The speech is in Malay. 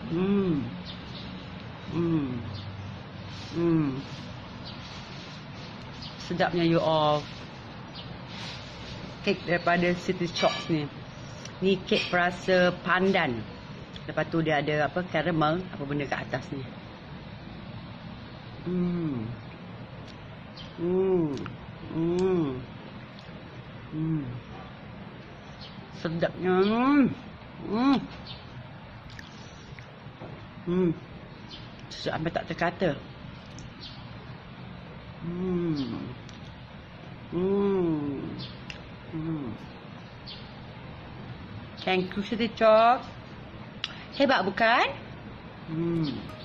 Sedapnya you all. Kek daripada City Chocs ni. Ni kek perasa pandan. Lepas tu dia ada apa, caramel, apa benda kat atas ni. Sedapnya. Sampai tak terkata. Thank you, City Chocs. Hebat bukan?